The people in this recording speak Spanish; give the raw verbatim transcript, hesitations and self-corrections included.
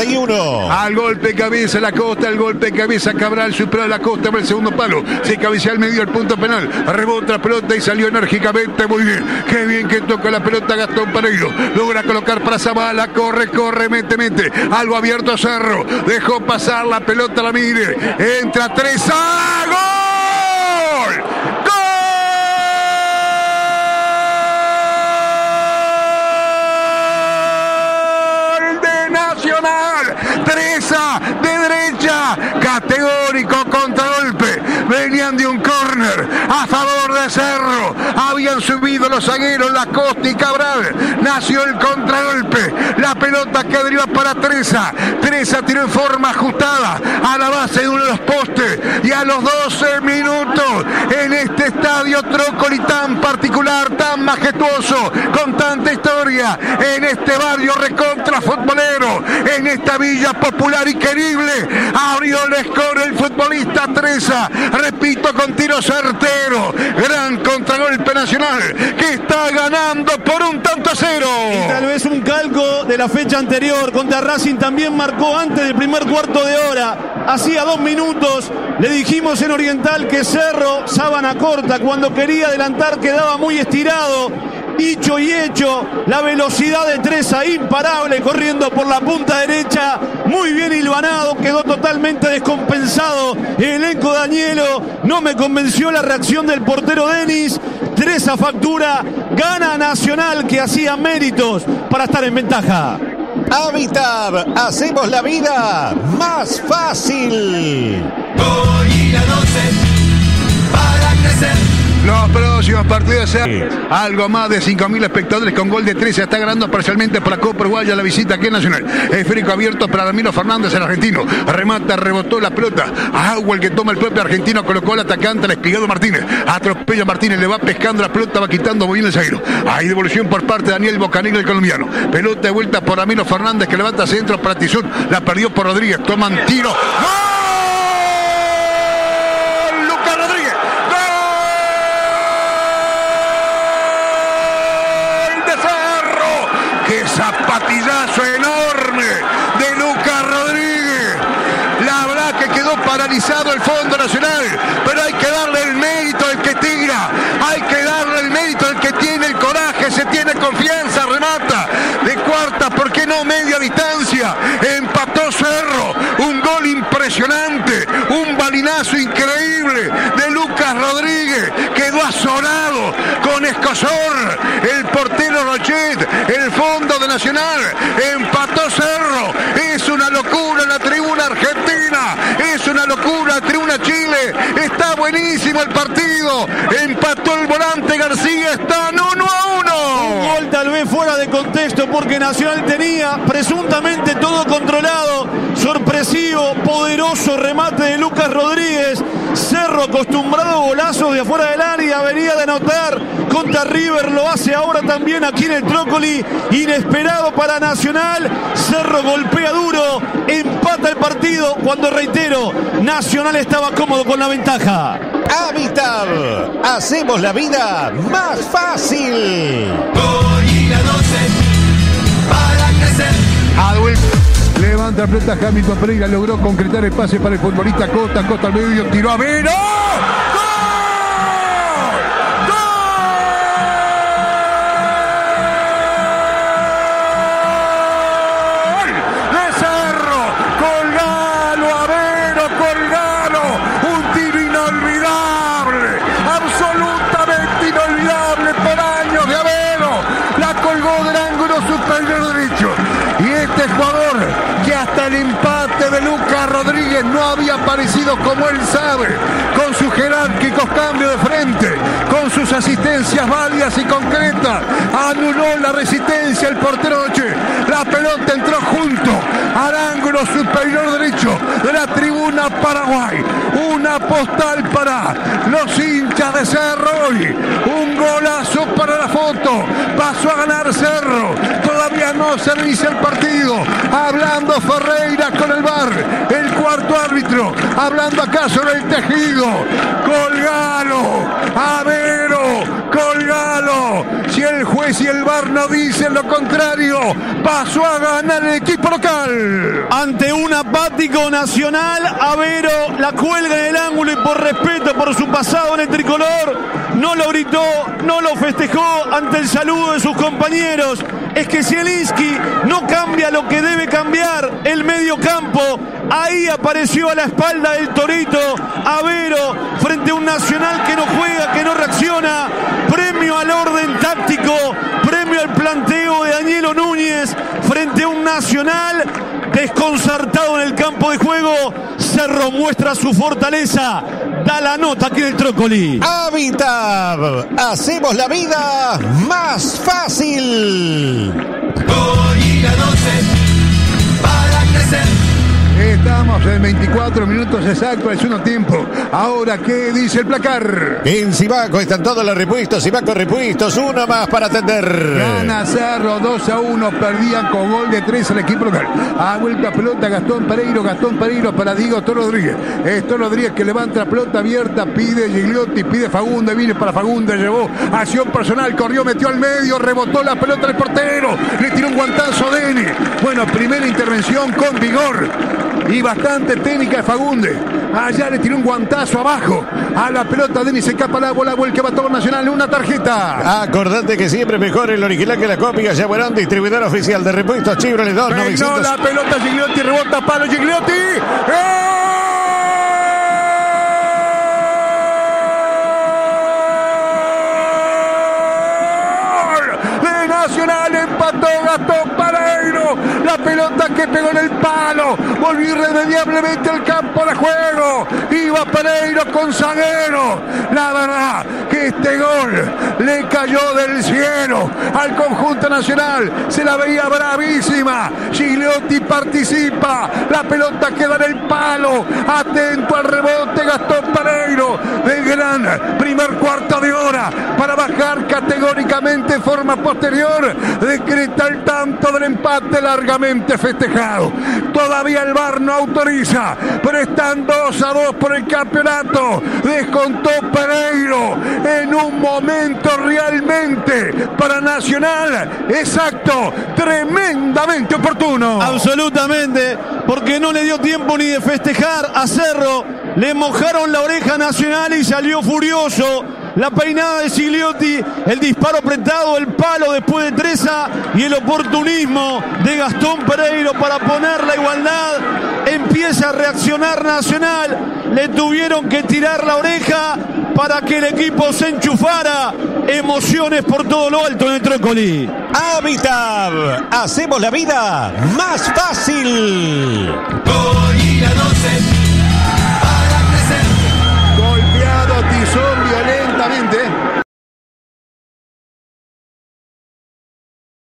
cuarenta y uno. Al golpe de cabeza la Costa, el golpe de cabeza Cabral superó a la Costa por el segundo palo. Se cabecea al medio del punto penal. Rebota la pelota y salió enérgicamente. Muy bien. Qué bien que toca la pelota Gastón Pereiro. Logra colocar para Zavala. Corre, corre, mete, mete. Algo abierto Cerro. Dejó pasar la pelota, la mire. Entra Treza. ¡Gol! ¡Gol de Nacional! Treza de derecha. Categórico contragolpe. Venían de un córner a favor de Cerro. Habían subido los zagueros La Costa y Cabral. Nació el contragolpe. La pelota que deriva para Treza. Treza tiró en forma ajustada a la base de uno de los postes. Y a los doce minutos, en este estadio Trócoli tan particular, tan majestuoso, con tanta historia, en este barrio recontra futbolero, en esta villa popular y querible, abrió el score el futbolista Treza. Repito, con tiro certero. Gran contragolpe Nacional, que está ganando por un tanto a cero. Y tal vez un calco de la fecha anterior contra Racing. También marcó antes del primer cuarto de hora. Hacía dos minutos le dijimos en Oriental que Cerro, sábana corta, cuando quería adelantar quedaba muy estirado. Dicho y hecho, la velocidad de Treza imparable corriendo por la punta derecha, muy bien hilvanado, quedó totalmente descompensado el elenco Danielo. No me convenció la reacción del portero Denis. Treza factura, gana Nacional, que hacía méritos para estar en ventaja. Habitab, hacemos la vida más fácil. Hoy la doce para crecer. Los próximos partidos serán algo más de cinco mil espectadores con gol de Treza. Está ganando parcialmente por la Copa Uruguaya la visita aquí en Nacional. Esférico abierto para Ramiro Fernández, el argentino. Remata, rebotó la pelota. Agua el que toma el propio argentino. Colocó al atacante, al Espigado Martínez. Atropella a Martínez, le va pescando la pelota, va quitando muy bien el zaguero. Hay devolución por parte de Daniel Bocanegra, el colombiano. Pelota de vuelta por Ramiro Fernández, que levanta centro para Tizón. La perdió por Rodríguez. Toman tiro. ¡Gol! Zapatillazo enorme de Lucas Rodríguez. La verdad que quedó paralizado el Fondo Nacional, pero hay que darle el mérito al que tira, hay que darle el mérito al que tiene el coraje, se tiene confianza, remata de cuarta, ¿por qué no media distancia? Empató Cerro, un gol impresionante, un balinazo increíble de Lucas Rodríguez, quedó azorado con Escosor, el portero Rochet, el Fondo de Nacional, empató Cerro, es una locura la tribuna argentina, es una locura la tribuna Chile, está buenísimo el partido, empató el volante García, están uno a uno. Un gol tal vez fuera de contexto porque Nacional tenía presuntamente todo controlado, sorpresivo, poderoso remate de Lucas Rodríguez. Cerro, acostumbrado a golazos de afuera del área, venía de anotar contra River, lo hace ahora también aquí en el Trócoli, inesperado para Nacional. Cerro golpea duro, empata el partido cuando, reitero, Nacional estaba cómodo con la ventaja. Habitab, hacemos la vida más fácil. Hoy la doce para crecer. Adwell levanta la pelota, Hamilton Pereira logró concretar el pase para el futbolista Costa, Costa al medio, tiró a Vero. Jugador que hasta el empate de Lucas Rodríguez no había aparecido como él sabe, con sus jerárquicos cambios de frente, con sus asistencias válidas y concretas, anuló la resistencia el portero Noche. La pelota entró junto al ángulo superior derecho de la tribuna Paraguay. Una postal para los hinchas de Cerro hoy, un golazo para la foto, pasó a ganar Cerro, todavía no se inicia el partido. Hablando Ferreira con el V A R, el cuarto árbitro, hablando acá sobre el tejido. Colgalo, Avero, colgalo. Si el juez y el V A R no dicen lo contrario, pasó a ganar el equipo local. ante un apático Nacional. Avero la cuelga en el ángulo y por respeto por su pasado en el tricolor no lo gritó, no lo festejó ante el saludo de sus compañeros. Es que Zielinski no cambia lo que debe cambiar el medio campo. Ahí apareció a la espalda del Torito Avero frente a un Nacional que no juega, que no reacciona. Premio al orden táctico, premio al planteo de Danielo Núñez frente a un Nacional desconcertado en el campo de juego. Cerro muestra su fortaleza. Da la nota aquí en el Trócoli. Habitab, hacemos la vida más fácil. Gorila doce para crecer. Estamos en veinticuatro minutos exactos del segundo tiempo. Ahora, ¿qué dice el placar? En Sibaco están todos los repuestos. Sibaco Repuestos, uno más para atender. Gana Cerro dos a uno. Perdían con gol de tres al equipo local. Ha vuelto a pelota Gastón Pereiro. Gastón Pereiro para Diego Toro Rodríguez. Es Toro Rodríguez que levanta la pelota abierta. Pide Gigliotti, pide Fagundes. Viene para Fagundes. Llevó acción personal. Corrió, metió al medio. Rebotó la pelota del portero. Le tiró un guantazo a Deni. Bueno, primera intervención con vigor y bastante técnica de Fagundes. Allá le tiró un guantazo abajo a la pelota. Denis se escapa la bola, vuelca va todo Nacional. Una tarjeta. Acordate que siempre mejor el original que la copia. Yaguarón, distribuidor oficial de repuestos Chevrolet dos mil novecientos. No, la pelota Gigliotti, rebota palo Gigliotti. ¡Gol! De Nacional empató Gastón Pereiro. La pelota que pegó en el palo. Volvió irremediablemente al campo de juego. Iba Pereiro con zaguero. La verdad que este gol le cayó del cielo al conjunto nacional. Se la veía bravísima. Gigliotti participa. La pelota queda en el palo. Atento al rebote Gastón Pereiro. De gran primer cuarto de hora para bajar categóricamente en forma posterior. Decreta el tanto del empate largamente festejado. Todavía el V A R no autoriza, pero están dos a dos por el campeonato. Descontó Pereiro en un momento realmente para Nacional, exacto, tremendamente oportuno. Absolutamente, porque no le dio tiempo ni de festejar a Cerro. Le mojaron la oreja a Nacional y salió furioso. La peinada de Gigliotti, el disparo apretado, el palo después de Treza y el oportunismo de Gastón Pereiro para poner la igualdad. Empieza a reaccionar Nacional. Le tuvieron que tirar la oreja para que el equipo se enchufara. Emociones por todo lo alto en el Trócoli. Habitab, hacemos la vida más fácil. Gol.